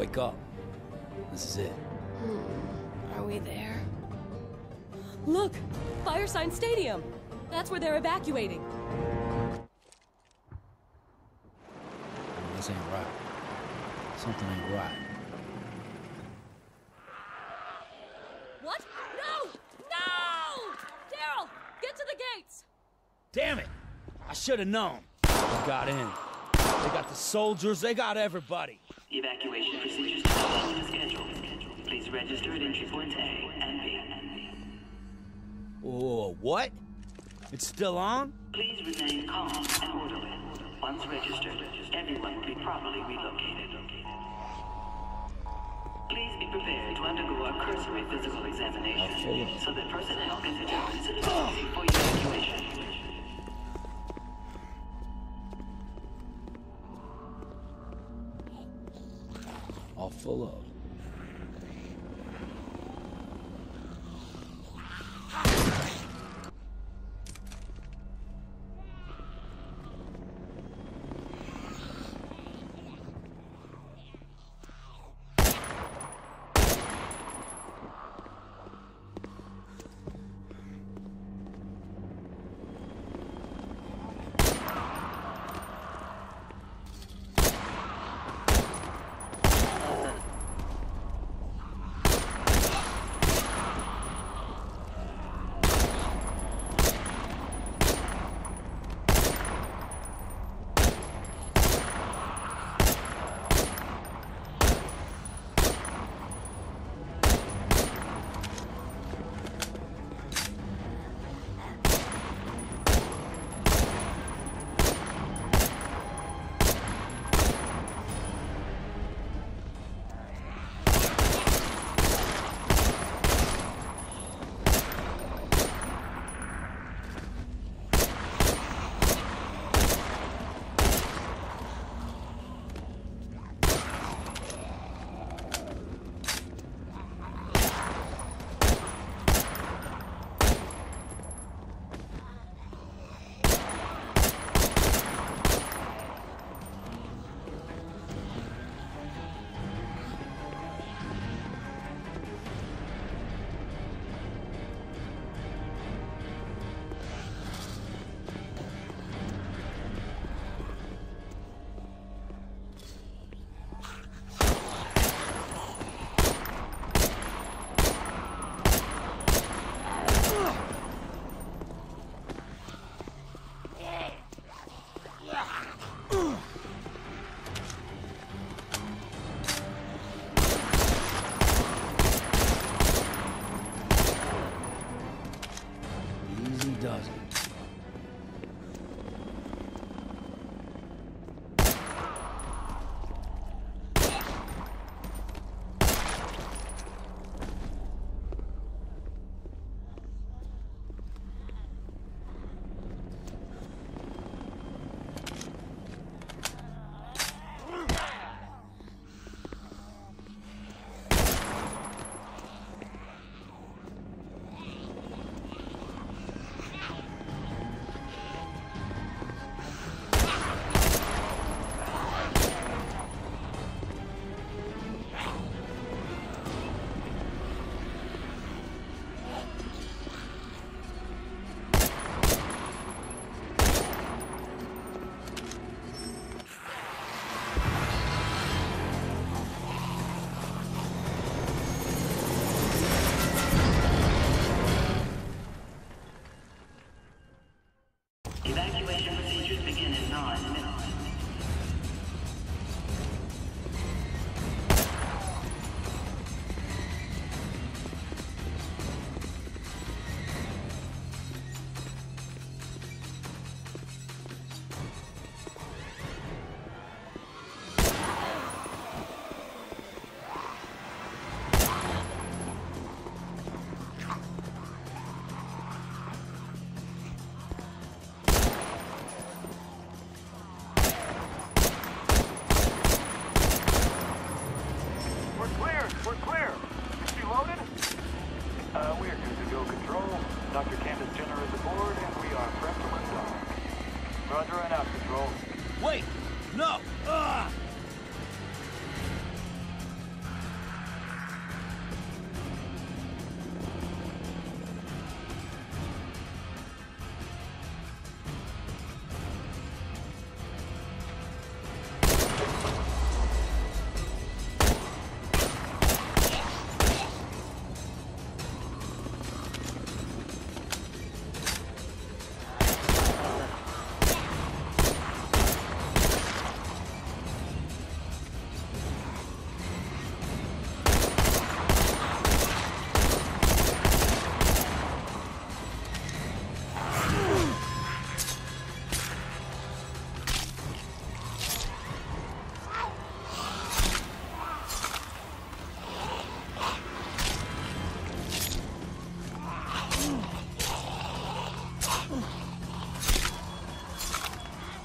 Wake up. This is it. Are we there? Look! Firesign Stadium! That's where they're evacuating. This ain't right. Something ain't right. What? No! No! Daryl! Get to the gates! Damn it! I should have known. We got in. They got the soldiers, they got everybody. Evacuation procedures following the schedule. Please register at entry points A and B. Oh, what? It's still on? Please remain calm and orderly. Once registered, everyone will be properly relocated. Please be prepared to undergo a cursory physical examination so that personnel can determine suitability for evacuation. All full up. Easy does it. Evacuation procedures begin in 9 minutes. We're clear. Is she loaded? We are good to go, Control. Dr. Candace Jenner is aboard, and we are prepped to lift off. Roger and out, Control. Wait! No!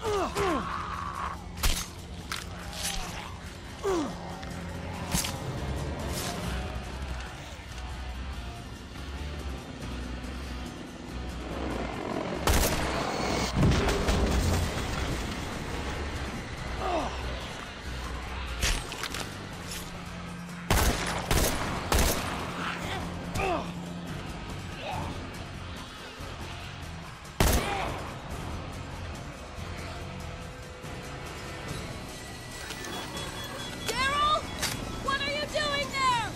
Daryl! What are you doing there?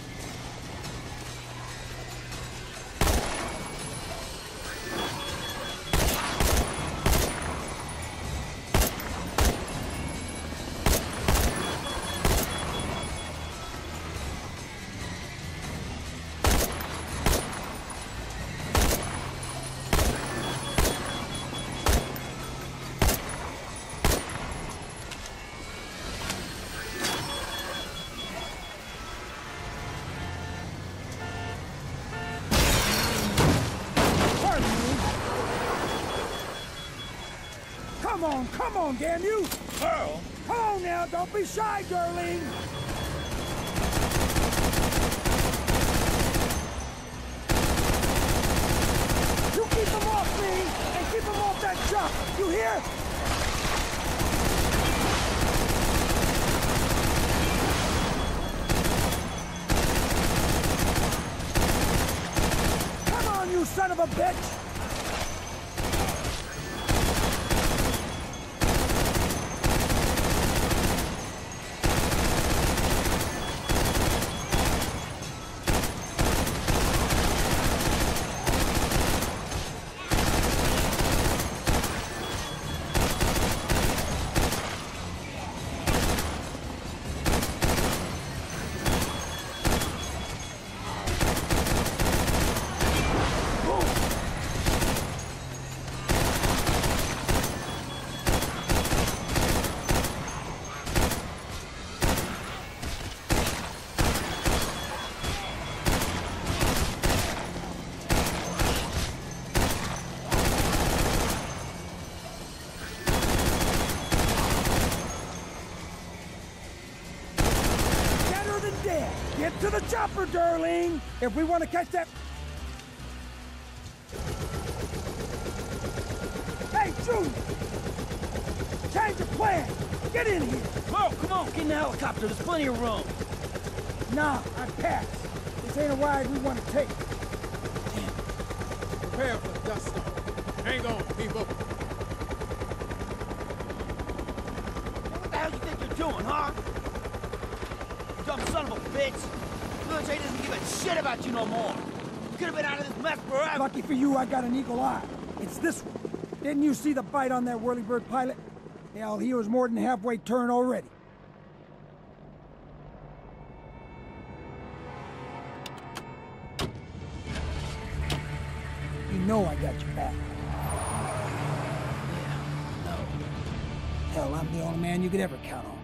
Come on, damn you! Pearl? Come on now, don't be shy, girlie! You keep them off me, and keep them off that truck, you hear? Come on, you son of a bitch! Get to the chopper, darling! If we want to catch that... Hey, Junior! Change of plan! Get in here! Pearl, come on, get in the helicopter. There's plenty of room. Nah, I pass. This ain't a ride we want to take. Prepare for the dust storm. Hang on, people. What the hell you think you're doing, huh? You dumb son of a bitch. Military doesn't give a shit about you no more. You could have been out of this mess forever. Lucky for you, I got an eagle eye. It's this one. Didn't you see the bite on that whirlybird pilot? Hell, he was more than halfway turned already. You know I got your back. Yeah, no. Hell, I'm the only man you could ever count on.